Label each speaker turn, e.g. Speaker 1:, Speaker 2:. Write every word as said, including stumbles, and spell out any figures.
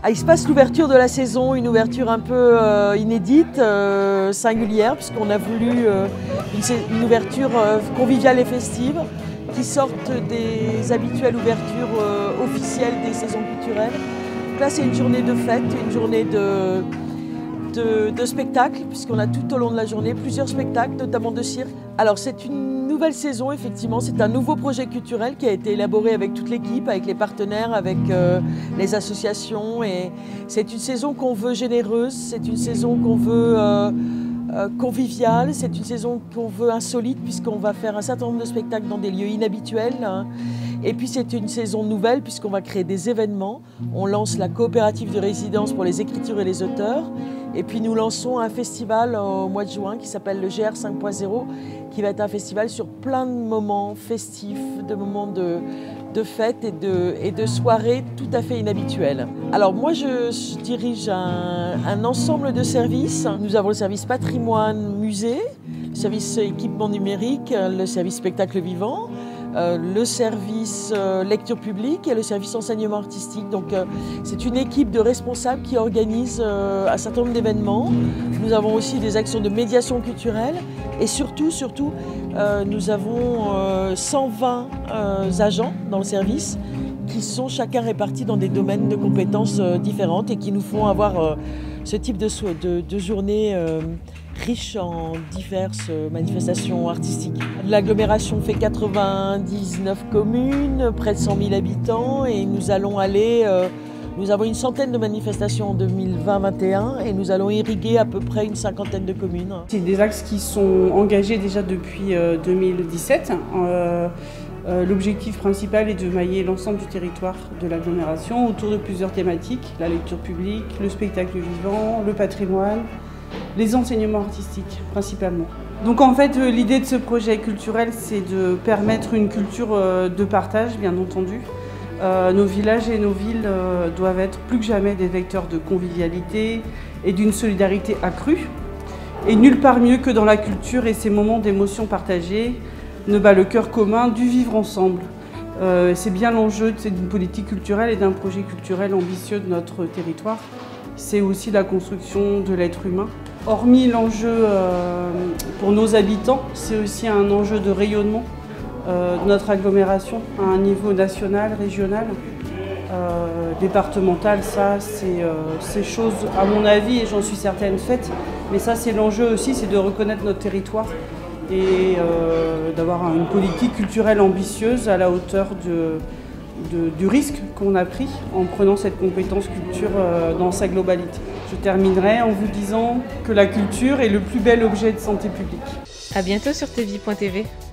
Speaker 1: Ah, il se passe l'ouverture de la saison, une ouverture un peu euh, inédite, euh, singulière, puisqu'on a voulu euh, une, une ouverture euh, conviviale et festive qui sorte des habituelles ouvertures euh, officielles des saisons culturelles. Donc là, c'est une journée de fête, une journée de, de, de spectacles, puisqu'on a tout au long de la journée plusieurs spectacles, notamment de cirque. Alors c'est une nouvelle saison, effectivement, c'est un nouveau projet culturel qui a été élaboré avec toute l'équipe, avec les partenaires, avec euh, les associations. Et c'est une saison qu'on veut généreuse, c'est une saison qu'on veut euh, euh, conviviale, c'est une saison qu'on veut insolite, puisqu'on va faire un certain nombre de spectacles dans des lieux inhabituels. Hein. Et puis c'est une saison nouvelle puisqu'on va créer des événements. On lance la coopérative de résidence pour les écritures et les auteurs. Et puis nous lançons un festival au mois de juin qui s'appelle le G R cinq point zéro, qui va être un festival sur plein de moments festifs, de moments de, de fêtes et de, et de soirées tout à fait inhabituelles. Alors moi je, je dirige un, un ensemble de services. Nous avons le service patrimoine musée, le service équipement numérique, le service spectacle vivant, Euh, le service euh, lecture publique et le service enseignement artistique. Donc euh, c'est une équipe de responsables qui organise euh, un certain nombre d'événements. Nous avons aussi des actions de médiation culturelle et surtout, surtout euh, nous avons euh, cent vingt euh, agents dans le service qui sont chacun répartis dans des domaines de compétences euh, différentes et qui nous font avoir euh, ce type de, de, de journée euh, riche en diverses manifestations artistiques. L'agglomération fait quatre-vingt-dix-neuf communes, près de cent mille habitants et nous allons aller, euh, nous avons une centaine de manifestations en deux mille vingt vingt et un et nous allons irriguer à peu près une cinquantaine de communes.
Speaker 2: C'est des axes qui sont engagés déjà depuis euh, deux mille dix-sept. Euh, euh, L'objectif principal est de mailler l'ensemble du territoire de l'agglomération autour de plusieurs thématiques, la lecture publique, le spectacle vivant, le patrimoine, les enseignements artistiques principalement. Donc en fait l'idée de ce projet culturel c'est de permettre une culture de partage bien entendu. Euh, nos villages et nos villes euh, doivent être plus que jamais des vecteurs de convivialité et d'une solidarité accrue. Et nulle part mieux que dans la culture et ces moments d'émotion partagée ne bat le cœur commun du vivre ensemble. Euh, c'est bien l'enjeu d'une politique culturelle et d'un projet culturel ambitieux de notre territoire. C'est aussi la construction de l'être humain. Hormis l'enjeu euh, pour nos habitants, c'est aussi un enjeu de rayonnement euh, de notre agglomération à un niveau national, régional, euh, départemental. Ça, c'est euh, chose, à mon avis, et j'en suis certaine, faite. Mais ça, c'est l'enjeu aussi, c'est de reconnaître notre territoire et euh, d'avoir une politique culturelle ambitieuse à la hauteur de De, du risque qu'on a pris en prenant cette compétence culture euh, dans sa globalité. Je terminerai en vous disant que la culture est le plus bel objet de santé publique.
Speaker 3: À bientôt sur T V point T V.